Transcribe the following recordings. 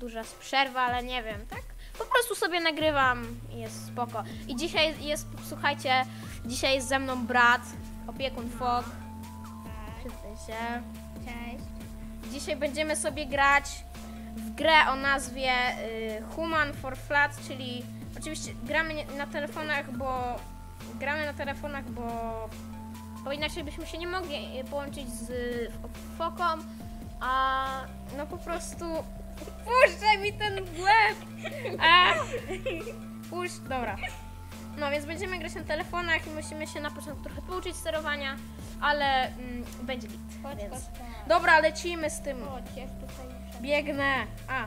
duża przerwa, ale nie wiem, tak? Po prostu sobie nagrywam i jest spoko. I dzisiaj jest, słuchajcie, dzisiaj jest ze mną brat, opiekun Fog. Przyznaj się. Cześć. Dzisiaj będziemy sobie grać w grę o nazwie Human for Flats, czyli oczywiście gramy na telefonach, bo inaczej byśmy się nie mogli połączyć z Foką, a no po prostu puszczaj mi ten łeb! Puść, dobra. No więc będziemy grać na telefonach i musimy się na początku trochę pouczyć sterowania, ale będzie git. Chodź, Więc... chodź, tak. Dobra, lecimy z tym. Chodź, jest tutaj już. Biegnę.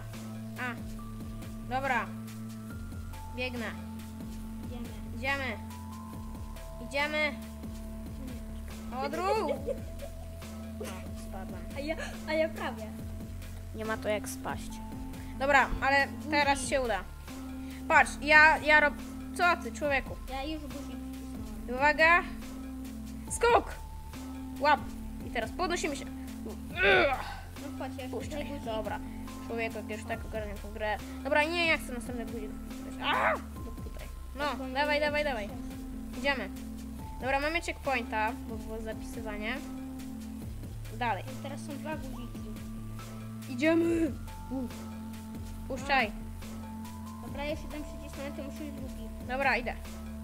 Dobra. Biegnę. Idziemy. Idziemy. Odruch. No, spadłem. A ja prawie. Nie ma to jak spaść. Dobra, ale teraz się uda. Patrz, ja robię... Co ty, człowieku? Ja już guzik wcisnąłem. Uwaga. Skok. Łap. I teraz podnosimy się. No chodź, jeszcze Puszczaj. guzik. Dobra. Człowieku, jak już tak ogarniam tą grę. Dobra, nie, ja chcę następny guzik. Tutaj. No, dawaj. Idziemy. Dobra, mamy checkpointa, bo było zapisywanie. Dalej. I teraz są dwa guziki. Idziemy. Puszczaj. Dobra, jeśli tam przycisnąłem, to muszę drugi. Dobra, idę.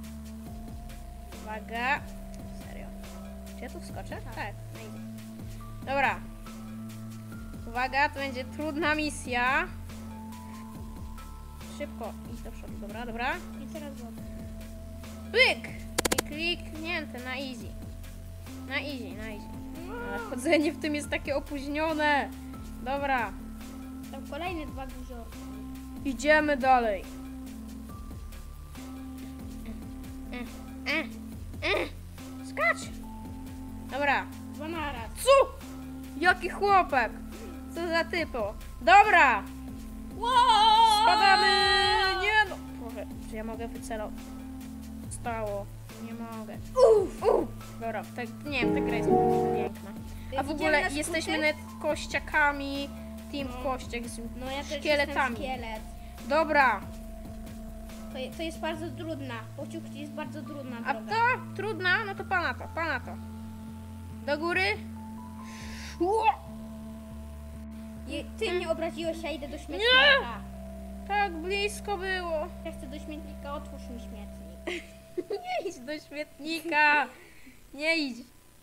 Uwaga. Serio. Czy ja tu wskoczę? Tak. No idę. Dobra. Uwaga, to będzie trudna misja. Szybko. Idź do przodu. Dobra. I teraz złapę. Pyk! I kliknięte na easy. Na easy. Ale chodzenie w tym jest takie opóźnione. Dobra. Tam kolejne dwa guziorki. Idziemy dalej. Skacz! Dobra. Dwa naraz. Co? Jaki chłopak? Co za typo? Dobra! Spadamy! Nie no! Boże, czy ja mogę wycelować? Stało. Nie mogę. Dobra, tak, nie wiem, ta gra jest piękna. A w ogóle jesteśmy nawet kościakami. Team kościak z No ja też szkieletami. jestem szkielet. Dobra. To jest bardzo trudna. Pociąg jest bardzo trudna A droga. to trudna? No to pana to. Do góry. Ty mnie obraziłeś, ja idę do śmietnika. Tak blisko było. Ja chcę do śmietnika, otwórz mi śmietnik. Nie idź do śmietnika. Nie idź.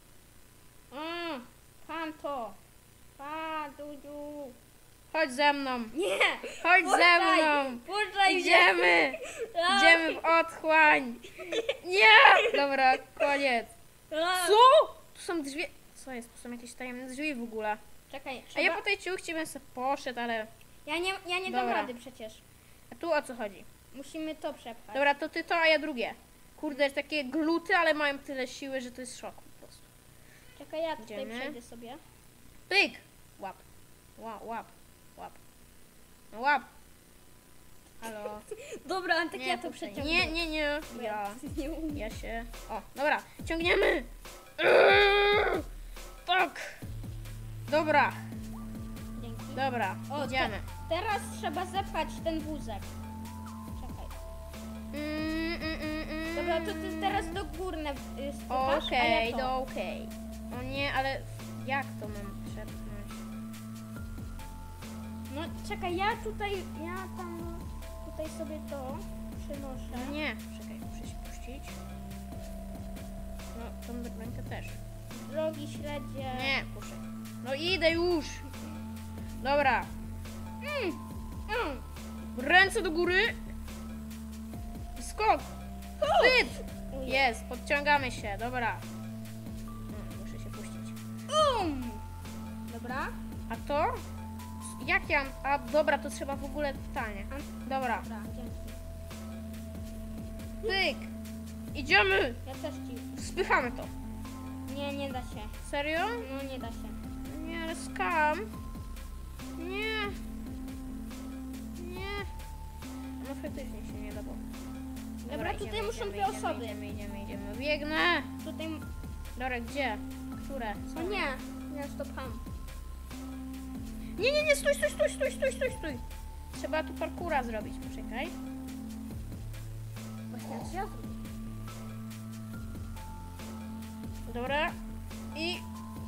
Pan to. Pan, Dudziu. Chodź ze mną. Nie! Chodź ze mną. Puszczaj mnie. Idziemy. Idziemy w otchłań. Nie. Dobra, koniec. Co? Tu są drzwi. Co jest? Tu są jakieś tajemne drzwi w ogóle. Czekaj, A ja po tej ciuchci bym sobie poszedł, ale... Ja nie dam Dobra. rady przecież. A tu o co chodzi? Musimy to przepchać. Dobra, to ty to, a ja drugie. Kurde, jest takie gluty, ale mają tyle siły, że to jest szok po prostu. Czekaj, ja tutaj Idziemy. przejdę sobie. Pyk! Łap. Łap. No łap. Halo. Dobra, Antek, ja to puszczaj. przeciągnę. Nie. Nie umiem. Ja się... O, dobra. Ciągniemy. Tak. Dobra. Dzięki. Dobra. O, Idziemy. Teraz trzeba zepchać ten wózek. Czekaj. Dobra, to ty teraz do górne spychasz, Okej, a ja to. okej. O nie, ale jak to mam przepchnąć? No czekaj, ja tutaj sobie to przynoszę. No nie, czekaj, muszę się puścić. No, tą rękę też. Drogi śledzie. Nie, puszczę. No idę już. Dobra. Ręce do góry. I skok. Chwyt. Jest, podciągamy się, dobra. Muszę się puścić. Dobra. A to? Jak ja... A dobra, to trzeba w ogóle totalnie. Dobra. Dobra, dzięki. Pyk. Idziemy. Ja też ci. Spychamy to. Nie da się. Serio? No nie da się. Nie, ale skam. Nie. No faktycznie się nie da, bo... Dobra, tutaj muszą dwie osoby. Idziemy. Biegnę. Tutaj... Dobra, gdzie? Które? O nie, ja stopam. Nie, stój. trzeba tu parkura zrobić, poczekaj. Właśnie co ja zrobię? Dobra. I...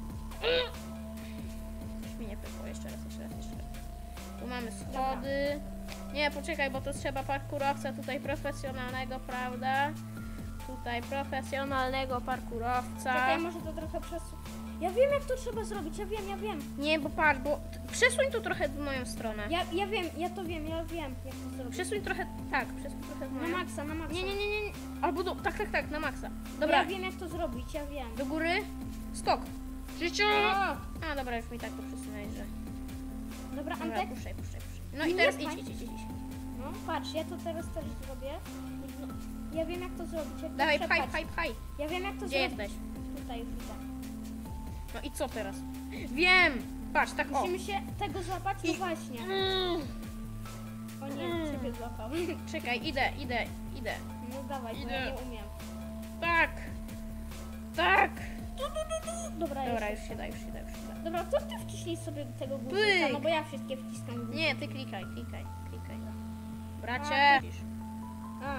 Coś mi nie pykło, jeszcze raz. Tu mamy schody. Nie, poczekaj, bo to trzeba parkurowca tutaj profesjonalnego, prawda? Tutaj profesjonalnego parkurowca. Czekaj, może to trochę przesuń. Ja wiem jak to trzeba zrobić, ja wiem. Nie, bo patrz, bo przesuń to trochę w moją stronę. Ja wiem, ja wiem jak to zrobić. Przesuń trochę, tak, przesuń trochę w Na moją. maksa. Nie. Albo tak, na maksa. Dobra. Dobra, Ja wiem jak to zrobić, ja wiem. do góry. Skok. Życiu! O! A, dobra, już mi tak to przesunąłeś, że... Dobra, Dobra, Antek. puszczaj. No i Nie teraz pchaj. idź. No patrz, ja to teraz też zrobię. No, ja wiem jak to zrobić. Jak Dawaj, to pchaj. przepchać. Ja wiem jak to Gdzie zrobić. jesteś? Tutaj już widzę. No i co teraz? Wiem! Patrz, tak o. Musimy się tego złapać? No właśnie. O nie, ciebie złapał. Czekaj, idę. No dawaj, bo Idę. ja nie umiem. Tak! Dobra, Dobra, już się da. Dobra, to ty wciśnij sobie tego guzika, Pyk. no bo ja wszystkie wciskam guziki. Nie, ty klikaj. Bracie! A, A.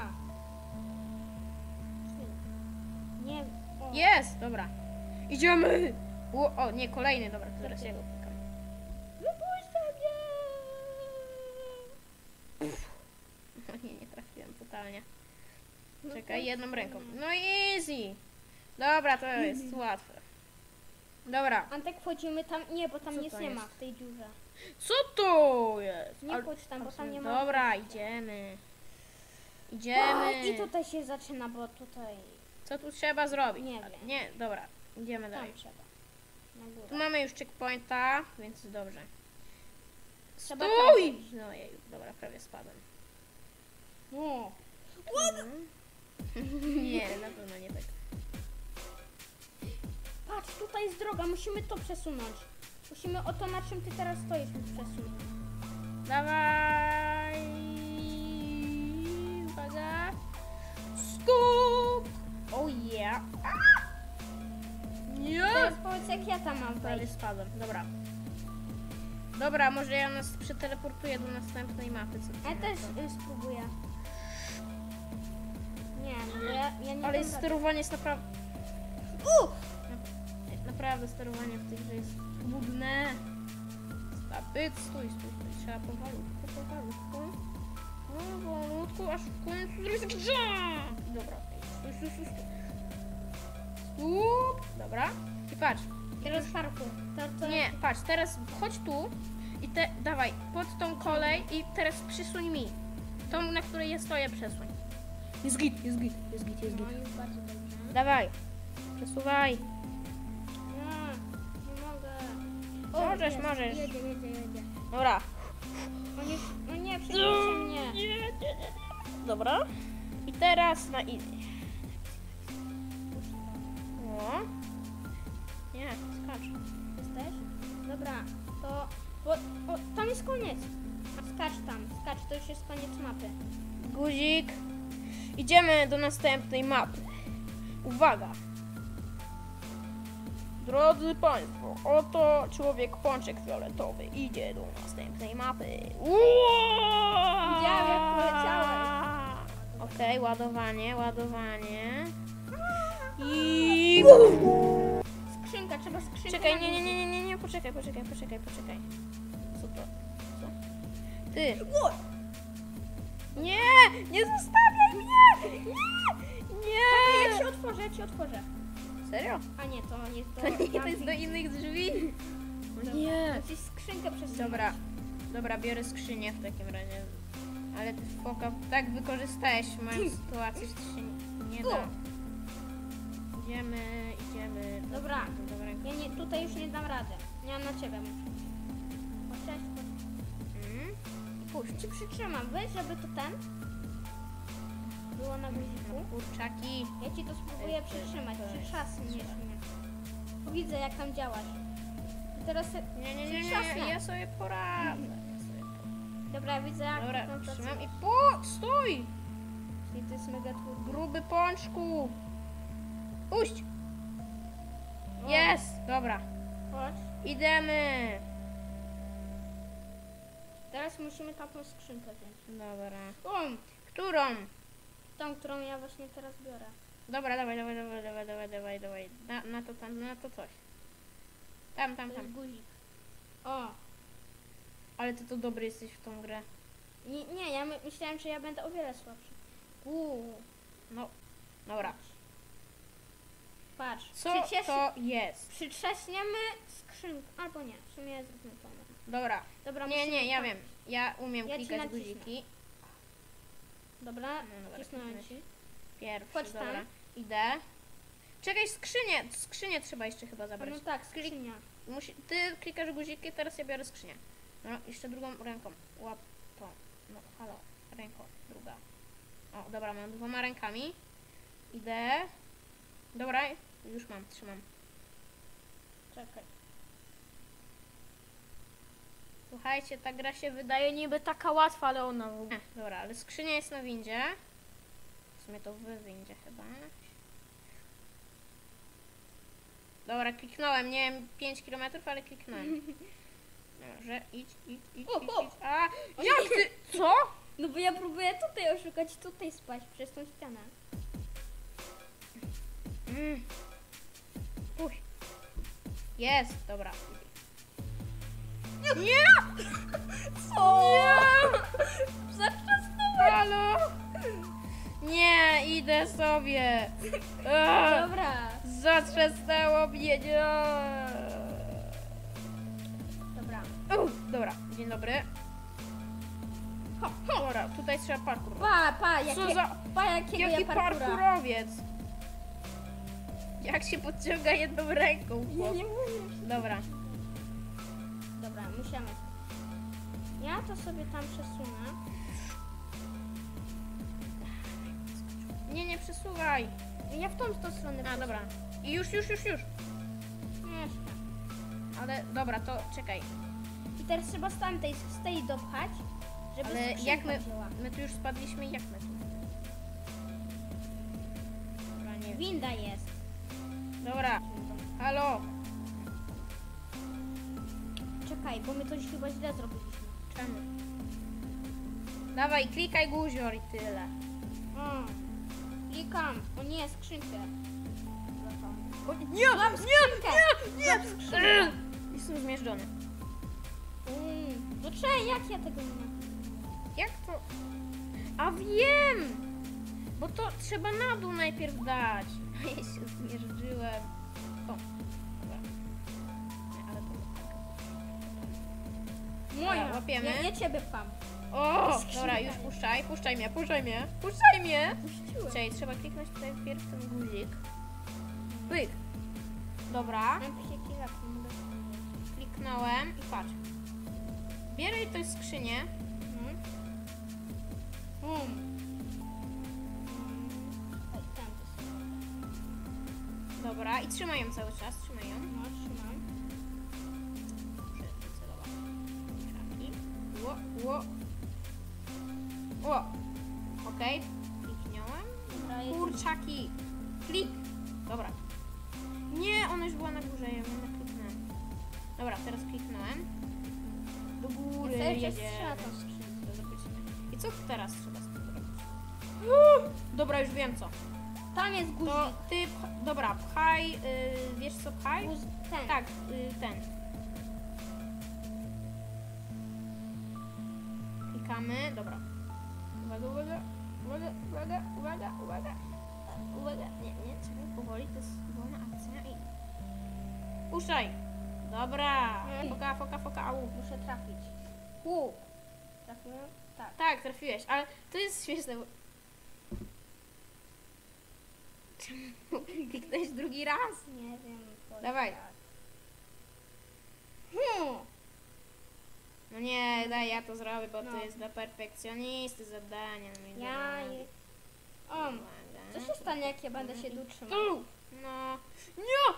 Nie. O. Jest! Dobra. Idziemy! O, nie, kolejny, dobra, to teraz ja go klikam. Wypuśćcie mnie! O nie trafiłem totalnie. No Czekaj, to- jedną ręką. No easy! Dobra, to jest łatwe. Dobra. Antek, wchodzimy tam. Nie, bo tam Co nic to nie jest? ma w tej dziurze. Co to jest? Nie chodź tam, bo tam nie ma. Dobra, idziemy. O, I tutaj się zaczyna, bo tutaj. Co tu trzeba zrobić? Nie wiem. Nie, dobra. Idziemy Tam dalej. trzeba. Na Tu górę. mamy już checkpointa, więc dobrze. Trzeba Stój! No jeju, dobra, prawie spadłem. O. Nie, na pewno nie tak. Patrz, tutaj jest droga, musimy to przesunąć. Musimy o to, na czym ty teraz stoisz, przesunąć. Dawaj! Uwaga! Skok! Oh yeah! Nie! Teraz powiedz, jak ja tam mam Prawie wejść. spadłem, dobra. Dobra, może ja nas przeteleportuję do następnej mapy, co ty Ja na też to? spróbuję. Nie, no bo ja nie Ale dam rady. sterowanie jest naprawdę... Naprawdę sterowanie w tej grze jest trudne. Stabyt, stój. Trzeba powolutku. Powolutku, aż w końcu zrobić taki jump. Dobra, stój. Stup. Dobra. I patrz. Teraz parku. To Nie, patrz, teraz chodź tu i dawaj, pod tą kolej i teraz przysuń mi. Tą, na której ja stoję, przesuń. Jest git. No już bardzo dobrze. Dawaj, przesuwaj. Nie mogę. Możesz, jest, możesz. Jedzie. Dobra. No nie, przejmijcie mnie. Nie. Dobra. I teraz na easy. O. Nie, skacz. Jesteś? Dobra, to... tam jest koniec. Skacz, to już jest koniec mapy. Guzik. Idziemy do następnej mapy. Uwaga. Drodzy Państwo, oto człowiek pączek fioletowy idzie do następnej mapy. Widziałem, jak poleciałeś. Okej, ładowanie. I... Skrzynka, trzeba skrzynkę. Czekaj, na nie, poczekaj. Co to? Co? Ty. Nie zostawiaj mnie! Nie! Ja ci otworzę. Serio? A nie, to nie jest do... To jest do innych drzwi? O nie. Musisz skrzynkę przesunąć. Dobra, biorę skrzynię w takim razie. Ale ty foka tak wykorzystałeś moją sytuację, że to się nie da. Idziemy. Dobra. Ja nie, tutaj już nie dam rady. Ja na ciebie muszę. Cześć. I puść. Ci przytrzymam, weź, żeby to ten było na guziku. Kurczaki. Ja ci to spróbuję przytrzymać. Przytrzasniesz mnie. Widzę, jak tam działasz. I teraz... Nie, Przytrzasnę. ja sobie poradzę. Dobra, widzę, jak Dobra, ty tam trzymam i pracujesz. stój! I to jest mega trudne. Gruby pączku. Puść. O. Jest, dobra. Chodź. Idziemy. Teraz musimy tamtą skrzynkę wziąć. Dobra. Bum! Którą? Tą, którą ja właśnie teraz biorę. Dobra, dawaj. Na to coś. Tam. To jest guzik. O! Ale ty to dobry jesteś w tą grę. Nie, ja myślałem, że ja będę o wiele słabszy. No, dobra. Patrz. Co to jest? Przytrzaśniemy skrzynkę. Albo nie, w sumie zróbmy to. Dobra. Dobra, Nie, ja tam. wiem. Ja umiem Ja ci klikać nacisnę. guziki. Dobra, No dobra, wcisnąłem kliknę. ci. Pierwszy, Chodź tam. dobra. Idę. Czekaj, skrzynię trzeba jeszcze chyba No zabrać. tak, skrzynia. Ty klikasz guziki, teraz ja biorę skrzynię. No, jeszcze drugą ręką. Łap to. No, halo. Ręką, druga. O, dobra, mam 2 rękami. Idę. Dobra, już mam, trzymam. Czekaj. Słuchajcie, ta gra się wydaje niby taka łatwa, ale ona w ogóle... Dobra, ale skrzynia jest na windzie. W sumie to w windzie chyba. Dobra, kliknąłem, nie wiem, 5 km, ale kliknąłem. Dobrze, idź. O! A, jak ty? Co? No bo ja próbuję tutaj oszukać, tutaj spać przez tą ścianę. Puść. Jest, dobra. Nie! Co? Nie! Zatrzasnąłem! Halo! Nie, idę sobie. Dobra. Zatrzasnęło mnie, nie. Dobra. Dobra, dzień dobry. Dobra, tutaj trzeba parkour. Jakiego Jaki ja parkura. parkurowiec? Jak się podciąga jedną ręką, Ja chłop. nie umiem. Dobra. Dobra, musimy. Ja to sobie tam przesunę. Nie przesuwaj. Ja w tą stronę. A, dobra. I już. Jeszcze. Ale dobra, to czekaj. I teraz trzeba z tej dopchać, żeby Ale skrzynka jak wzięła. my tu już spadliśmy, jak my tu? Dobra, nie wiem. Winda jest. Dobra, halo. Czekaj, bo my coś chyba źle zrobiliśmy. Czemu? Dawaj, klikaj guzior i tyle. Klikam. O nie, skrzynkę. Nie, Złap skrzynkę. Złap skrzynkę. Jestem zmierzczony. No czekaj, jak ja tego nie mam? Jak to? A wiem! Bo to trzeba na dół najpierw dać. A ja się zmierzyłem. O, dobra. Nie, ale to... Moja. łapiemy. Ja ciebie pcham. O! Skrzynka Dobra, już jest. puszczaj mnie. Puściłem. Czekaj, trzeba kliknąć tutaj wpierw ten guzik. Pyk. Dobra, Mam psieki łapy, mogę. kliknąłem i patrz. Bieraj tę skrzynię. Tam to sobie. Dobra, i trzymaj ją cały czas, trzymaj ją. No, trzymam. Muszę wycelować. Krzaki. Ło. Okej. Kliknąłem. Dobra, jest. Kurczaki. Klik. Dobra. Nie, ona już była na górze, ja ją kliknąłem. Dobra, teraz kliknąłem. Do góry Cały czas jedzie. strzela tą skrzynkę. I co teraz trzeba z tym zrobić? Dobra, już wiem co. Tam jest guzik. To ty, dobra, pchaj, wiesz co pchaj? Ten. Tak, ten. Klikamy, dobra. Uwaga. Nie, czekaj, powoli, to jest wolna akcja i... Puszczaj! Dobra! Foka, au. Muszę trafić. Trafiłem? Tak. Tak, trafiłeś, ale to jest śmieszne, bo... Czemu kliknąłeś drugi raz? Nie wiem. Dawaj. No nie, daj, ja to zrobię, bo to No. jest dla perfekcjonisty zadanie. No Co się stanie, jak ja będę się tu trzymać? No. Nie!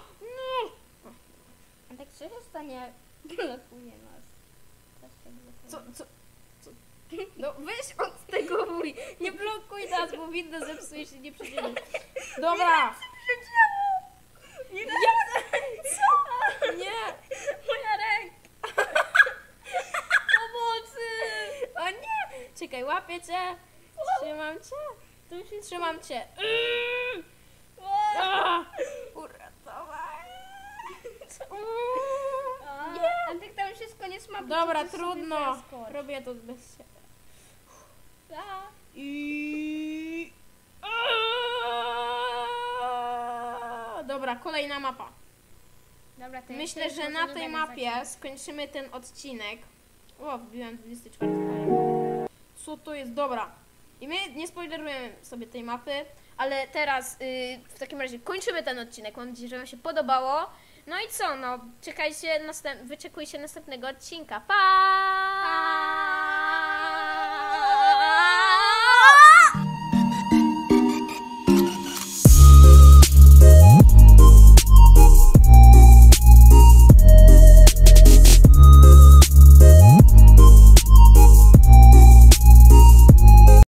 A tak co się stanie, jak blokuje nas? Co? No weź od tego mój. Nie blokuj nas, bo winda zepsuje się, nie przejdziemy. Dobra. Nie, Nie. moja ręka! Pomocy! Czekaj, łapię cię. Trzymam cię. To już jest... Trzymam cię. Uratować. A ty tam już jest koniec mapy. Dobra, to ty sobie trudno. przeskocz. Robię to bez siebie. A, I... Dobra, kolejna mapa. Dobra, to Myślę, jeszcze że może na nie tej damy mapie zakończyć. skończymy ten odcinek. O, wbiłem 24 poziom. Co to jest? Dobra. I my nie spoilerujemy sobie tej mapy, ale teraz w takim razie kończymy ten odcinek. Mam nadzieję, że Wam się podobało. No i co? No, wyczekujcie następnego odcinka. Pa!